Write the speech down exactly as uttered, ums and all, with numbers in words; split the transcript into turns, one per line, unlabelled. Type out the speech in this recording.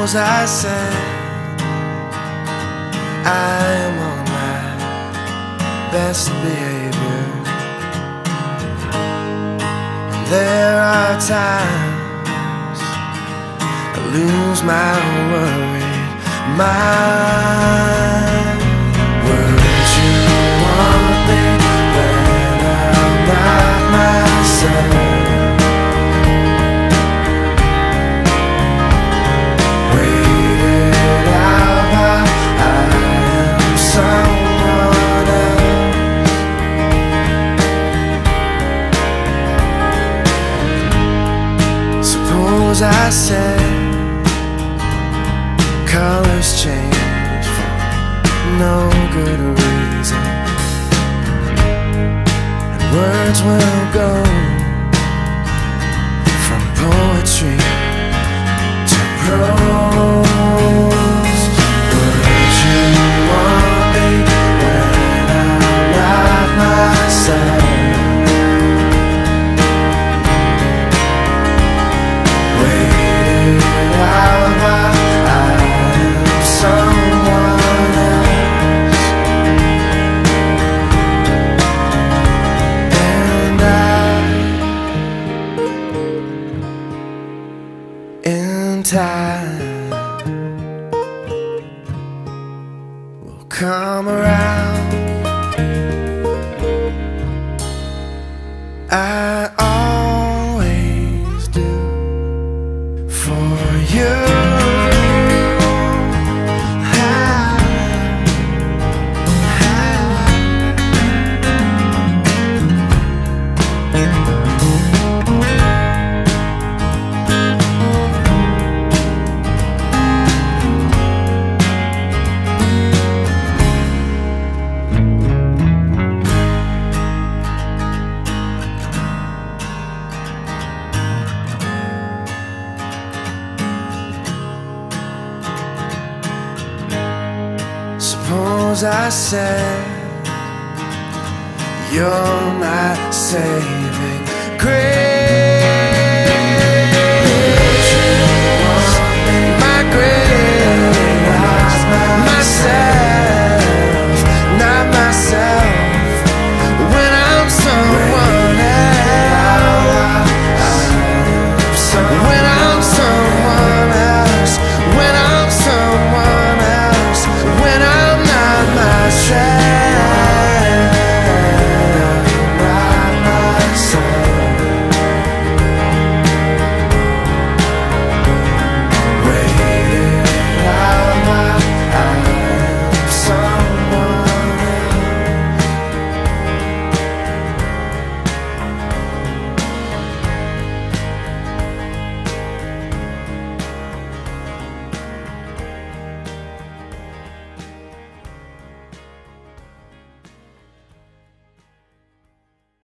Suppose I said I am on my best behavior. There are times I lose my worried mind. Would you want me when I'm not myself? I said colors change for no good reason, and words will go from poetry to prose. Would you want me when I'm not myself? In time will come around. I always do for you. Suppose I said you're my saving grace.